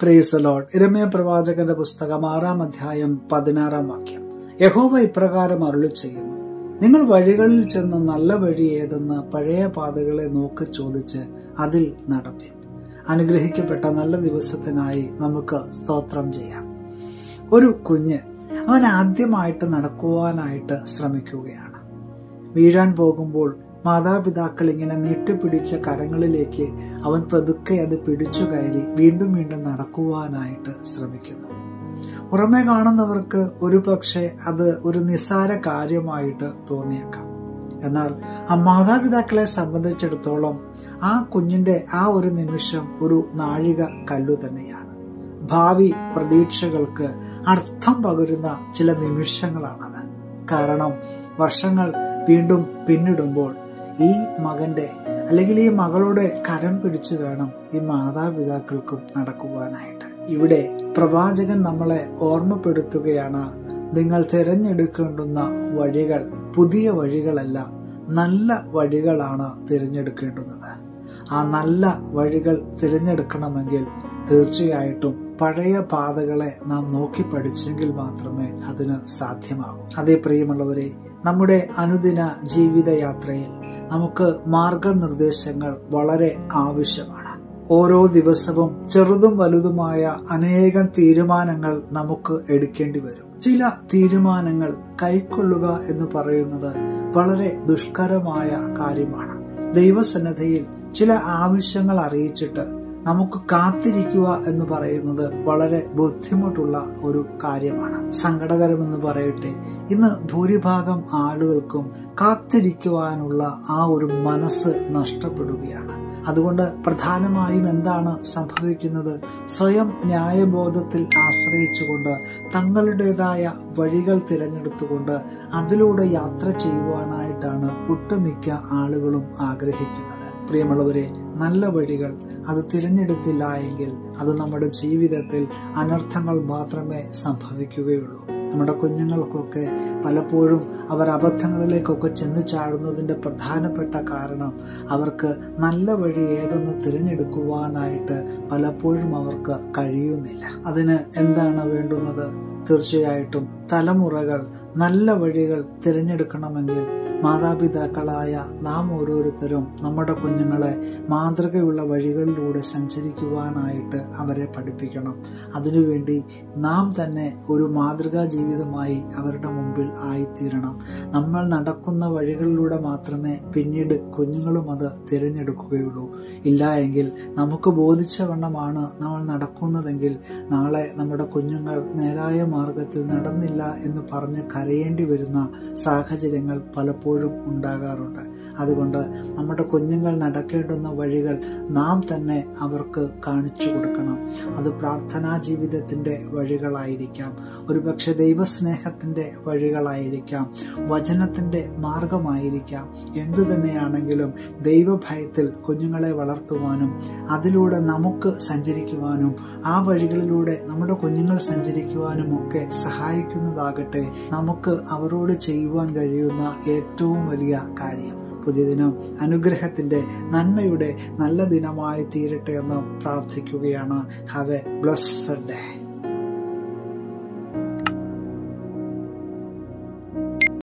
Praise the Lord. യിരെമ്യാ പ്രവാചകന്റെ പുസ്തകം 6-ാം അധ്യായം 16-ാം വാക്യം. യഹോവ ഇപ്രകാരം അരുളിച്ചെയ്യുന്നു, നിങ്ങൾ വഴികളിൽ ചെന്ന് നല്ല വഴി ഏതെന്ന് പഴയ പാതകളെ നോക്കി ചോദിച്ച് അതിൽ നടപ്പിൻ. അനുഗ്രഹിക്കപ്പെട്ട നല്ല ദിവസത്തിനായി നമുക്ക് സ്തോത്രം ചെയ്യാം. ഒരു കുഞ്ഞ് അവൻ ആദ്യമായിട്ട് നടക്കുവാനായിട്ട് ശ്രമിക്കുകയാണ്. വീഴാൻ പോകുമ്പോൾ മാതാപിതാക്കൾ ഇങ്ങനെ നീട്ടിപ്പിടിച്ച കരങ്ങളിലേക്ക് അവൻ പതുക്കെ അത് പിടിച്ചു കയറി വീണ്ടും വീണ്ടും നടക്കുവാനായിട്ട് ശ്രമിക്കുന്നു. പുറമെ കാണുന്നവർക്ക് ഒരു പക്ഷേ അത് ഒരു നിസ്സാര കാര്യമായിട്ട് തോന്നിയേക്കാം. എന്നാൽ ആ മാതാപിതാക്കളെ സംബന്ധിച്ചിടത്തോളം ആ കുഞ്ഞിന്റെ ആ ഒരു നിമിഷം ഒരു നാഴിക കല്ലു തന്നെയാണ്. ഭാവി പ്രതീക്ഷകൾക്ക് അർത്ഥം പകരുന്ന ചില നിമിഷങ്ങളാണത്. കാരണം വർഷങ്ങൾ വീണ്ടും പിന്നിടുമ്പോൾ ഈ മകന്റെ അല്ലെങ്കിൽ ഈ മകളുടെ കരം പിടിച്ചു വേണം ഈ മാതാപിതാക്കൾക്കും നടക്കുവാനായിട്ട്. ഇവിടെ പ്രവാചകൻ നമ്മളെ ഓർമ്മപ്പെടുത്തുകയാണ്, നിങ്ങൾ തിരഞ്ഞെടുക്കേണ്ടുന്ന വഴികൾ പുതിയ വഴികളല്ല, നല്ല വഴികളാണ് തിരഞ്ഞെടുക്കേണ്ടുന്നത്. ആ നല്ല വഴികൾ തിരഞ്ഞെടുക്കണമെങ്കിൽ തീർച്ചയായിട്ടും പഴയ പാതകളെ നാം നോക്കി പഠിച്ചെങ്കിൽ മാത്രമേ അതിന് സാധ്യമാകൂ. അതേ പ്രിയമുള്ളവരെ, നമ്മുടെ അനുദിന ജീവിതയാത്രയിൽ നമുക്ക് മാർഗനിർദ്ദേശങ്ങൾ വളരെ ആവശ്യമാണ്. ഓരോ ദിവസവും ചെറുതും വലുതുമായ അനേകം തീരുമാനങ്ങൾ നമുക്ക് എടുക്കേണ്ടി വരും. ചില തീരുമാനങ്ങൾ കൈക്കൊള്ളുക എന്ന് പറയുന്നത് വളരെ ദുഷ്കരമായ കാര്യമാണ്. ദൈവസന്നിധിയിൽ ചില ആവശ്യങ്ങൾ അറിയിച്ചിട്ട് നമുക്ക് കാത്തിരിക്കുക എന്ന് പറയുന്നത് വളരെ ബുദ്ധിമുട്ടുള്ള ഒരു കാര്യമാണ്. സങ്കടകരമെന്ന് പറയട്ടെ, ഇന്ന് ഭൂരിഭാഗം ആളുകൾക്കും കാത്തിരിക്കുവാനുള്ള ആ ഒരു മനസ്സ് നഷ്ടപ്പെടുകയാണ്. അതുകൊണ്ട് പ്രധാനമായും എന്താണ് സംഭവിക്കുന്നത്? സ്വയം ന്യായബോധത്തിൽ ആശ്രയിച്ചുകൊണ്ട് തങ്ങളുടേതായ വഴികൾ തിരഞ്ഞെടുത്തുകൊണ്ട് അതിലൂടെ യാത്ര ചെയ്യുവാനായിട്ടാണ് ഒട്ടുമിക്ക ആളുകളും ആഗ്രഹിക്കുന്നത്. പ്രിയമുള്ളവരെ, നല്ല വഴികൾ അത് തിരഞ്ഞെടുത്തില്ല എങ്കിൽ അത് നമ്മുടെ ജീവിതത്തിൽ അനർത്ഥങ്ങൾ മാത്രമേ സംഭവിക്കുകയുള്ളൂ. നമ്മുടെ കുഞ്ഞുങ്ങൾക്കൊക്കെ പലപ്പോഴും അവർ അബദ്ധങ്ങളിലേക്കൊക്കെ ചെന്ന് ചാടുന്നതിൻ്റെ പ്രധാനപ്പെട്ട കാരണം അവർക്ക് നല്ല വഴി ഏതെന്ന് തിരഞ്ഞെടുക്കുവാനായിട്ട് പലപ്പോഴും അവർക്ക് കഴിയുന്നില്ല. അതിന് എന്താണ് വേണ്ടുന്നത്? തീർച്ചയായിട്ടും തലമുറകൾ നല്ല വഴികൾ തിരഞ്ഞെടുക്കണമെങ്കിൽ മാതാപിതാക്കളായ നാം ഓരോരുത്തരും നമ്മുടെ കുഞ്ഞുങ്ങളെ മാതൃകയുള്ള വഴികളിലൂടെ സഞ്ചരിക്കുവാനായിട്ട് അവരെ പഠിപ്പിക്കണം. അതിനുവേണ്ടി നാം തന്നെ ഒരു മാതൃകാ ജീവിതമായി അവരുടെ മുമ്പിൽ ആയിത്തീരണം. നമ്മൾ നടക്കുന്ന വഴികളിലൂടെ മാത്രമേ പിന്നീട് കുഞ്ഞുങ്ങളും അത് തിരഞ്ഞെടുക്കുകയുള്ളൂ. ഇല്ല എങ്കിൽ നമുക്ക് ബോധിച്ച വണ്ണമാണ് നമ്മൾ നടക്കുന്നതെങ്കിൽ നാളെ നമ്മുടെ കുഞ്ഞുങ്ങൾ നേരായ മാർഗത്തിൽ നടന്നില്ല എന്ന് പറഞ്ഞ് കരയേണ്ടി വരുന്ന സാഹചര്യങ്ങൾ പലപ്പോഴും ഉണ്ടാകാറുണ്ട്. അതുകൊണ്ട് നമ്മുടെ കുഞ്ഞുങ്ങൾ നടക്കേണ്ടുന്ന വഴികൾ നാം തന്നെ അവർക്ക് കാണിച്ചു കൊടുക്കണം. അത് പ്രാർത്ഥനാ ജീവിതത്തിന്റെ വഴികളായിരിക്കാം, ഒരുപക്ഷെ ദൈവസ്നേഹത്തിന്റെ വഴികളായിരിക്കാം, വചനത്തിന്റെ മാർഗമായിരിക്കാം. എന്തു തന്നെയാണെങ്കിലും ദൈവഭയത്തിൽ കുഞ്ഞുങ്ങളെ വളർത്തുവാനും അതിലൂടെ നമുക്ക് സഞ്ചരിക്കുവാനും ആ വഴികളിലൂടെ നമ്മുടെ കുഞ്ഞുങ്ങൾ സഞ്ചരിക്കുവാനും ഒക്കെ സഹായിക്കുന്നതാകട്ടെ നമുക്ക് അവരോട് ചെയ്യുവാൻ കഴിയുന്ന ഏറ്റവും വലിയ കാര്യം. പുതിയ ദിനം അനുഗ്രഹത്തിന്റെ നന്മയുടെ നല്ല ദിനമായി തീരട്ടെ എന്ന് പ്രാർത്ഥിക്കുകയാണ്. Have a blessed day.